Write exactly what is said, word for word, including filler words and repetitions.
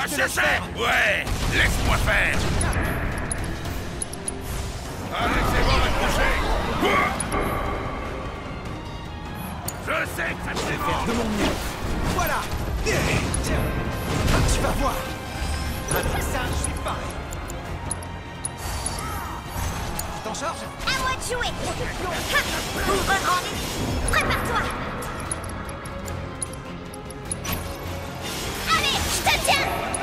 je sais, sais Ouais, laisse-moi faire. Allez, c'est bon, m'approcher. Je sais que ça te fait De mon mieux. Voilà. Tiens, tu vas voir. Avec ça, je suis pareil. Tu t'en charges? À moi de jouer. Ha! Ouvre grand nez. Prépare-toi. Allez, je te tiens.